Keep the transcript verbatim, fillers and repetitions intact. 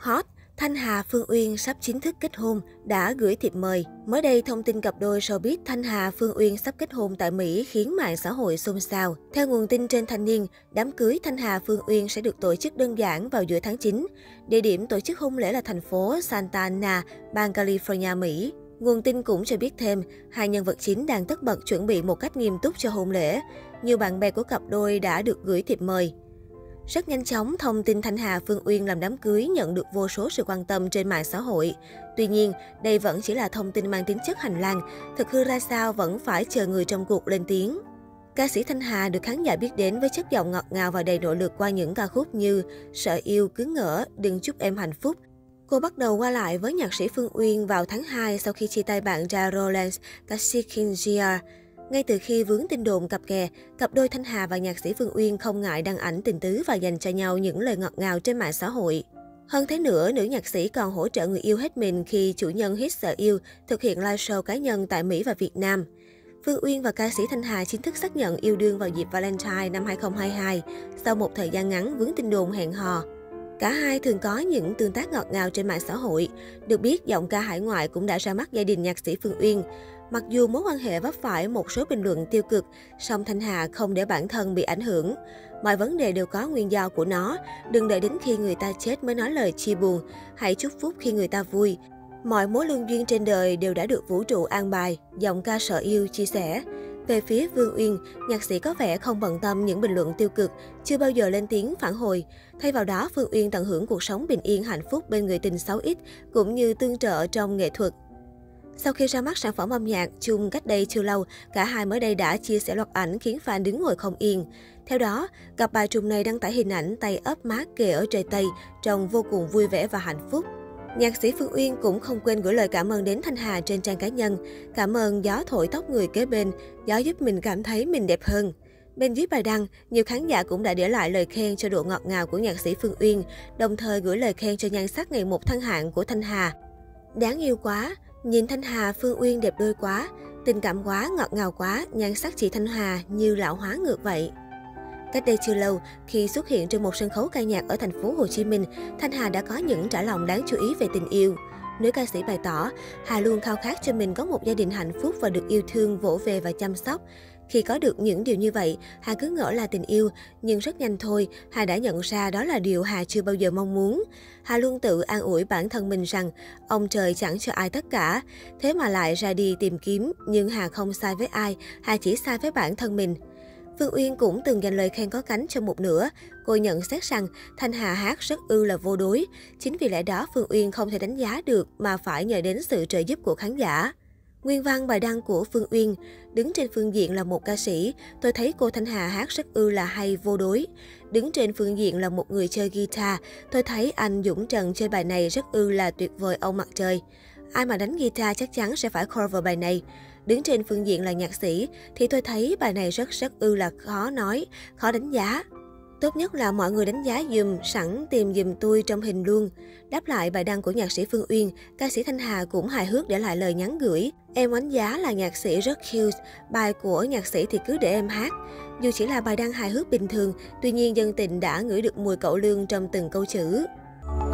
Hot, Thanh Hà Phương Uyên sắp chính thức kết hôn, đã gửi thiệp mời. Mới đây, thông tin cặp đôi showbiz Thanh Hà Phương Uyên sắp kết hôn tại Mỹ khiến mạng xã hội xôn xao. Theo nguồn tin trên Thanh Niên, đám cưới Thanh Hà Phương Uyên sẽ được tổ chức đơn giản vào giữa tháng chín. Địa điểm tổ chức hôn lễ là thành phố Santa Ana, bang California, Mỹ. Nguồn tin cũng cho biết thêm, hai nhân vật chính đang tất bật chuẩn bị một cách nghiêm túc cho hôn lễ. Nhiều bạn bè của cặp đôi đã được gửi thiệp mời. Rất nhanh chóng, thông tin Thanh Hà Phương Uyên làm đám cưới nhận được vô số sự quan tâm trên mạng xã hội. Tuy nhiên, đây vẫn chỉ là thông tin mang tính chất hành lang, thực hư ra sao vẫn phải chờ người trong cuộc lên tiếng. Ca sĩ Thanh Hà được khán giả biết đến với chất giọng ngọt ngào và đầy nội lực qua những ca khúc như Sợ Yêu, Cứ Ngỡ, Đừng Chúc Em Hạnh Phúc. Cô bắt đầu qua lại với nhạc sĩ Phương Uyên vào tháng hai sau khi chia tay bạn trai Rollins Kasikin Jr. Ngay từ khi vướng tin đồn cặp kè, cặp đôi Thanh Hà và nhạc sĩ Phương Uyên không ngại đăng ảnh tình tứ và dành cho nhau những lời ngọt ngào trên mạng xã hội. Hơn thế nữa, nữ nhạc sĩ còn hỗ trợ người yêu hết mình khi chủ nhân hit Sợ Yêu thực hiện live show cá nhân tại Mỹ và Việt Nam. Phương Uyên và ca sĩ Thanh Hà chính thức xác nhận yêu đương vào dịp Valentine năm hai không hai hai, sau một thời gian ngắn vướng tin đồn hẹn hò. Cả hai thường có những tương tác ngọt ngào trên mạng xã hội. Được biết, giọng ca hải ngoại cũng đã ra mắt gia đình nhạc sĩ Phương Uyên. Mặc dù mối quan hệ vấp phải một số bình luận tiêu cực, song Thanh Hà không để bản thân bị ảnh hưởng. Mọi vấn đề đều có nguyên do của nó. Đừng đợi đến khi người ta chết mới nói lời chia buồn. Hãy chúc phúc khi người ta vui. Mọi mối lương duyên trên đời đều đã được vũ trụ an bài, giọng ca Sợ Yêu chia sẻ. Về phía Phương Uyên, nhạc sĩ có vẻ không bận tâm những bình luận tiêu cực, chưa bao giờ lên tiếng phản hồi. Thay vào đó, Phương Uyên tận hưởng cuộc sống bình yên hạnh phúc bên người tình sáu x, cũng như tương trợ trong nghệ thuật. Sau khi ra mắt sản phẩm âm nhạc chung cách đây chưa lâu, cả hai mới đây đã chia sẻ loạt ảnh khiến fan đứng ngồi không yên. Theo đó, cặp bà trùm này đăng tải hình ảnh tay ấp má kề ở trời Tây, trông vô cùng vui vẻ và hạnh phúc. Nhạc sĩ Phương Uyên cũng không quên gửi lời cảm ơn đến Thanh Hà trên trang cá nhân. Cảm ơn gió thổi tóc người kế bên, gió giúp mình cảm thấy mình đẹp hơn. Bên dưới bài đăng, nhiều khán giả cũng đã để lại lời khen cho độ ngọt ngào của nhạc sĩ Phương Uyên, đồng thời gửi lời khen cho nhan sắc ngày một thăng hạng của Thanh Hà. Đáng yêu quá, nhìn Thanh Hà Phương Uyên đẹp đôi quá, tình cảm quá, ngọt ngào quá, nhan sắc chị Thanh Hà như lão hóa ngược vậy. Cách đây chưa lâu, khi xuất hiện trên một sân khấu ca nhạc ở thành phố Hồ Chí Minh, Thanh Hà đã có những trải lòng đáng chú ý về tình yêu. Nữ ca sĩ bày tỏ, Hà luôn khao khát cho mình có một gia đình hạnh phúc và được yêu thương, vỗ về và chăm sóc. Khi có được những điều như vậy, Hà cứ ngỡ là tình yêu, nhưng rất nhanh thôi, Hà đã nhận ra đó là điều Hà chưa bao giờ mong muốn. Hà luôn tự an ủi bản thân mình rằng, ông trời chẳng cho ai tất cả, thế mà lại ra đi tìm kiếm, nhưng Hà không sai với ai, Hà chỉ sai với bản thân mình. Phương Uyên cũng từng dành lời khen có cánh cho một nửa. Cô nhận xét rằng Thanh Hà hát rất ư là vô đối. Chính vì lẽ đó Phương Uyên không thể đánh giá được mà phải nhờ đến sự trợ giúp của khán giả. Nguyên văn bài đăng của Phương Uyên: đứng trên phương diện là một ca sĩ, tôi thấy cô Thanh Hà hát rất ư là hay, vô đối. Đứng trên phương diện là một người chơi guitar, tôi thấy anh Dũng Trần chơi bài này rất ư là tuyệt vời ông mặt trời. Ai mà đánh guitar chắc chắn sẽ phải cover bài này. Đứng trên phương diện là nhạc sĩ, thì tôi thấy bài này rất rất ư là khó nói, khó đánh giá. Tốt nhất là mọi người đánh giá dùm, sẵn tìm dùm tôi trong hình luôn. Đáp lại bài đăng của nhạc sĩ Phương Uyên, ca sĩ Thanh Hà cũng hài hước để lại lời nhắn gửi. Em đánh giá là nhạc sĩ rất cute, bài của nhạc sĩ thì cứ để em hát. Dù chỉ là bài đăng hài hước bình thường, tuy nhiên dân tình đã ngửi được mùi cẩu lương trong từng câu chữ.